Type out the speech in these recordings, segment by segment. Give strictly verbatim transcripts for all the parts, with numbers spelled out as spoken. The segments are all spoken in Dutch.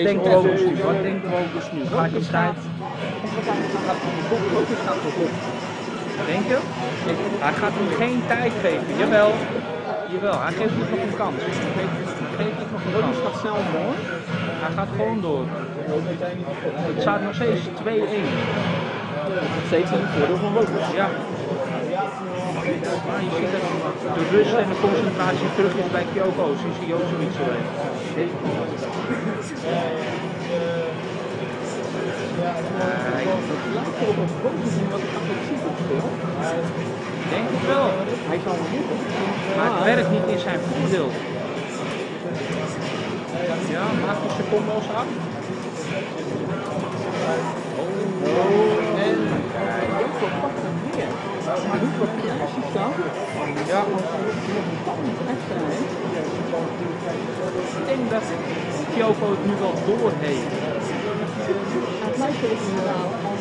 denkt Wogus nu? Wat denkt Wogus nu? Gaat hij tijd? Denk je? Hij gaat hem geen tijd geven. Jawel. Jawel, hij geeft hem nog een kans. Hij geeft, hij geeft hem nog een kans. Wogus gaat snel door. Hij gaat gewoon door. Het staat nog steeds twee-één. Steeds een voordeel van Wogus. Ja. Maar je ziet dat de rust en de concentratie terug is bij Kyoko sinds hij ook zoiets heeft. Ik denk het wel. Hij zal hem moeten. Maar het werkt niet in zijn voordeel. Ja, maakt de seconde als af. Oh, en Joko pakt hem weer. Maar doet wat precies dan? Ja. Extra heeft. Ik denk dat Kyoko het nu wel door heeft. Het lijkt er inderdaad van.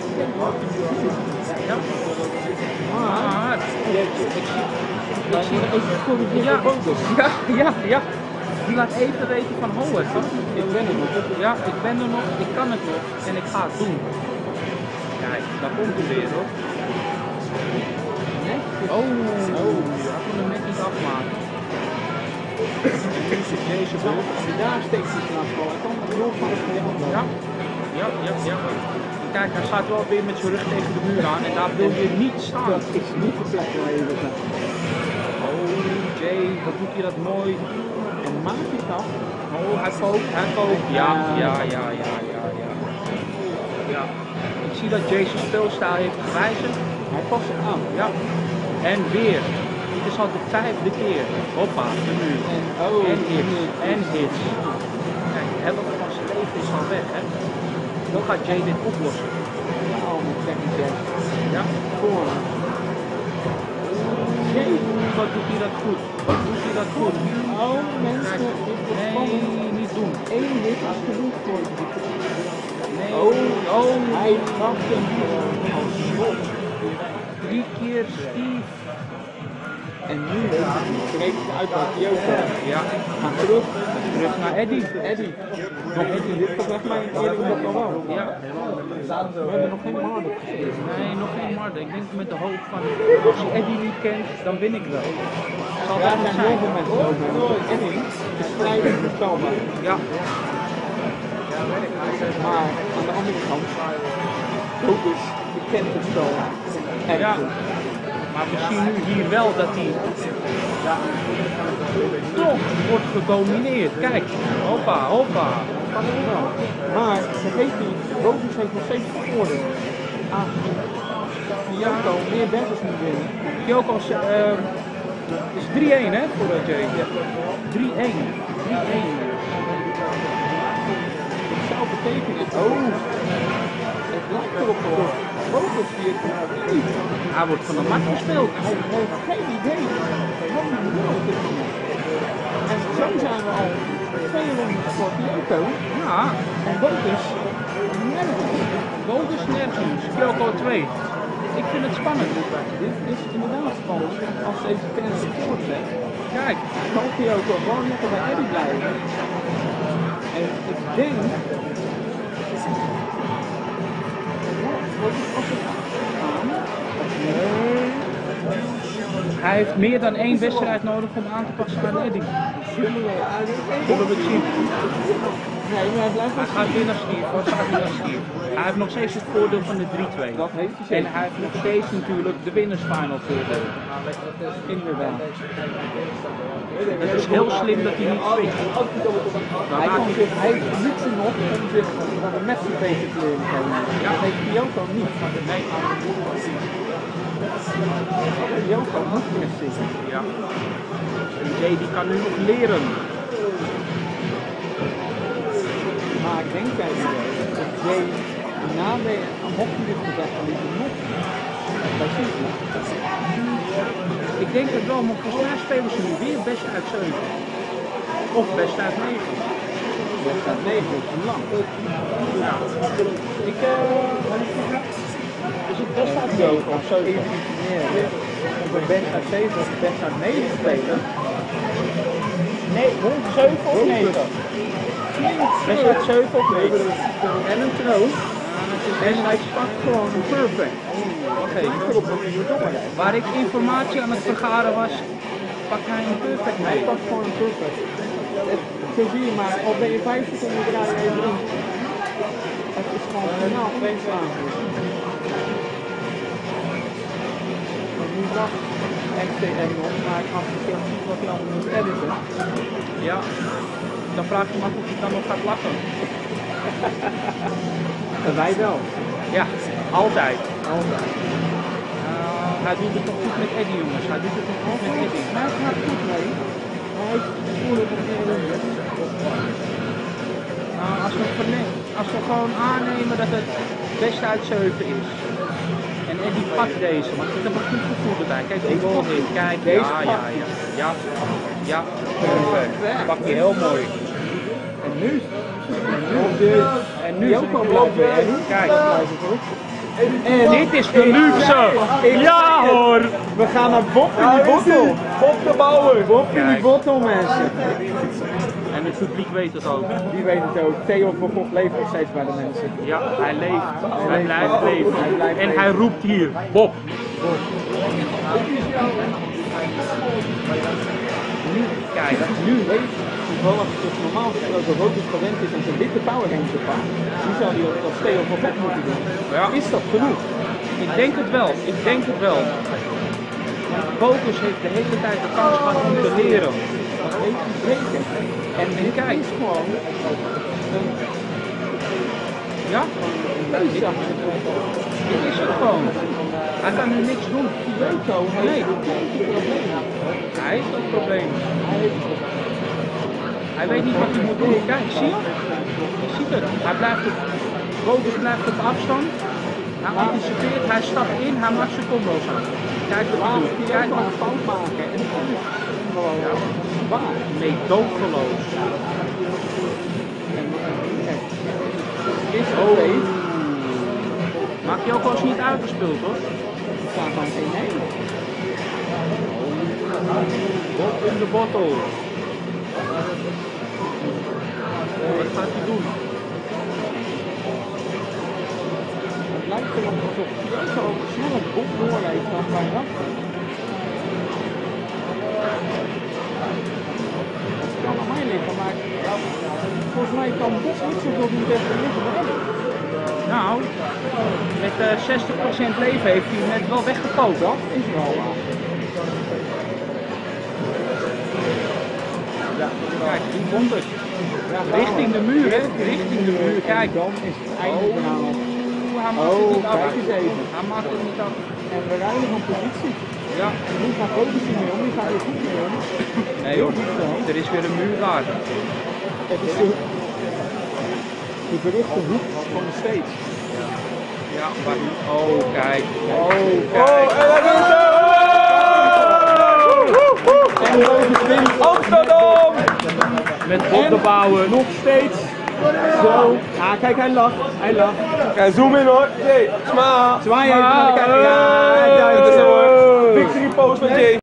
Ja. Maar ik zie, ik zie even corrigeren ja, voor Wogus. ja, ja, ja. Die laat even weten van ho, het kan. Ik ben er nog. Ja, ik ben er nog, ik kan het nog en ik ga het doen. Kijk, daar komt hij weer hoor. Oh, oh, hij kon hem net niet afmaken. En nu is het deze beurt. Daar steekt hij vanaf wel. Hij kan het nog maar even. Ja, ja, ja, ja. Kijk, hij staat wel weer met zijn rug tegen de muur aan en daar wil je niet staan. Dat is niet de plek waar je wil zijn. Oh, Jay, wat doet hij dat mooi. En maak je dat? Oh, hij koopt, hij koopt. Ja, ja, ja, ja, ja, ja. Ja. Ik zie dat Jay zijn speelstijl heeft gewijzigd. Hij past het aan. Ja. En weer. Dit is al de vijfde keer. Hoppa, de muur. En, oh, en hits. En hits. Kijk, de helft van zijn leven is al weg, hè. Dan gaat Jay dit oplossen. Oh, met second Jay. Ja. Voor. Jay, wat doet hij dat goed? Wat doet hij dat goed? Oh, mensen, Kijk, dit wordt nee, spannend. niet doen. Eén hit is genoeg voor je. Nee. Oh, oh. Hij pakt hem gewoon als schot. Drie keer Steve. En nu breekt het uit bij Kyoko. Ja. Ga terug. Terug naar Eddie. Eddie. Nog Eddie, dit volgens mij een eerder nog wel wel. Ja. We hebben nog geen Marduk gespeeld. Nee, nog geen Marduk. Ik denk met de hoop van, als je Eddie niet kent, dan win ik wel. Zal Ja, dat er niet zijn heel zijn? veel mensen over. Eddie is vrij onvoorspelbaar. Ja. Maar aan de andere kant, Wogus bekend het spel. Echt Ja. goed. Maar we zien nu hier wel dat hij ja, toch wordt gedomineerd. Kijk, hoppa, hoppa. Kan het wel. Maar vergeet niet, Wogus heeft nog steeds een voordeel. Aangezien Kyoko meer battles moet winnen. Kyoko is, uh, is drie-één hè, voor uh, Jay. Ja. drie-één. drie-één. Het zou betekenen, oh, het lijkt erop voor Wogus hier niet. Hij wordt van de mat gespeeld. Hij heeft geen idee wat hij moet doen op dit moment. En zo zijn we al twee rondes voor Kyoko. Ja, En Wogus nergens. Wogus nergens. Kyoko twee. Ik vind het spannend. Dit is inderdaad spannend als deze tennis voortzet. Kijk. Kan Kyoko gewoon lekker bij Eddie blijven. En ik denk... Wat is als het aan? Nee. Hij heeft meer dan één wedstrijd nodig om aan te passen aan Eddie. Zullen we Zullen we het zien? Nee, maar hij blijft Hij gaat weer naar Stier. Hij gaat weer naar Stier. Hij heeft nog steeds het voordeel van de drie-twee. Dat heeft hij En zeker. hij heeft nog steeds natuurlijk de winnersfinal voordeel. Inderdaad. Het is heel slim dat hij niet switcht. Hij kan zich, hij heeft luxe nog om zich naar de match beter te leren komen. Ja. Dat heeft Kyoko niet. Nee. Kyoko moet messi. Ja. En Jay die kan nu nog leren. Maar ik denk bij die dat Jay na de mocht dit gezegd dat hij nog bij Sintla. Ik denk het wel, maar volgens mij spelen ze nu weer best uit zeven. Of best uit negen. Best uit negen is te lang. Ja. Ik, eh... is het best uit zeven of zo? Of we best uit zeven of best uit negen spelen. Nee, zeven of negen? Wedstrijd zeven of nee? En een troon. En hij pakt gewoon een perfect. Oké. Okay. Waar ik informatie aan het vergaren was, pakt hij een perfect mee. Hij pakt gewoon een perfect. Het, zo zie je maar, al ben je vijf seconden draai je even in. Het is gewoon finaal twee slaan. Nu wacht X T M nog, maar als je ziet wat hij allemaal moet editen. Ja, dan vraag je me af of hij dan nog gaat lachen. En wij wel. Ja, altijd. Altijd. Uh, hij doet het toch goed met Eddie, jongens. Hij doet het toch goed met Eddie. Maar het gaat goed mee. Hij voelt het meer in. Nou, als we, als we gewoon aannemen dat het best uit zeven is. En Eddie pakt deze, want ik heb een goed gevoel erbij. Kijk, die bal in. Kijk, ja, ja, ja. Ja, ja, perfect. Pak je heel mooi. En nu? En nu ook al blijven. Kijk. En dit is de luxe! Ja hoor! We gaan naar Bob in die bottel. Bob de Bouwer! Bob in die bottel, mensen. En het publiek weet het ook. Die weet het ook. Theo van Gogh leeft nog steeds bij de mensen. Ja, hij leeft. Hij blijft leven. En hij roept hier, Bob. Nu, kijk, nu weet toevallig dat normaal gesproken Rotus gewend is om zijn witte Power Ranger te pakken. Die zou hij als Theo van Gogh moeten doen. Ja. Is dat genoeg? Ik denk het wel, ik denk het wel. Focus heeft de hele tijd de kans gehad om te leren. Dat weet hij zeker. En dit kijk. is gewoon een... Ja? Dit is Dit is het gewoon. Hij kan nu niks doen. Iveco heeft een kleintje probleem. Hij heeft dat probleem. Hij heeft het probleem. Hij weet niet wat hij moet doen. Kijk, zie je? Je ziet het. Hij blijft op, Rotus blijft op afstand. Hij anticipeert, hij stapt in, hij maakt zijn combo's aan. Kijk wat hij doet. Kijk wat een fout maken. En dat is gewoon waar. Meedogenloos. Is oké. Maak je ook wel eens niet uitgespeeld hoor. Er staat gewoon één één. Bob in de bottle. Wat gaat hij doen? Het lijkt erop alsof hij zo snel het Bob doorrijdt dan bij Rachter. Het kan aan mij liggen, maar volgens mij kan Bob niet zoveel doen tegen de liggen. Nou, met uh, zestig procent leven heeft hij net wel weggekookt. Dat is wel waar. Ja, kijk, die komt het. Ja, richting de muur, hè? Richting de muur, kijk. Dan is het einde verhaal. Hij maakt het niet af. Kijk eens even. Hij maakt het niet af. En we rijden van positie. Ja. En nu gaat Rotus niet meer om, die gaat weer goed mee om. Nee joh, er is weer een muur daar. Het is de, de beruchte hoek van de steeds. Ja, maar oh kijk, oh kijk. Oh, en hij doet het! En Rotus wint Amsterdam! Met Bob de Bouwer. Nog steeds. Zo. Ah, kijk, hij lacht. Hij lacht. Kijk, zoom in hoor. Jay, smaal. Zwaai even naar de camera. Ja, kijk, Victory pose met Jay.